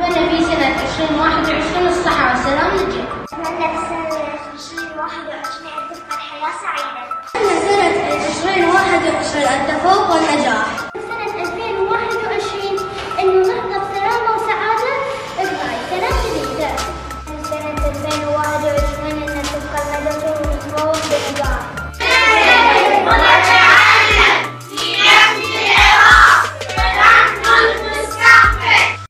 أتمنى في سنة 2021 الصحة والسلام للجميع. أتمنى في سنة 2021 أن تبقى الحياة سعيدة. أتمنى سنة 2021 التفوق والنجاح.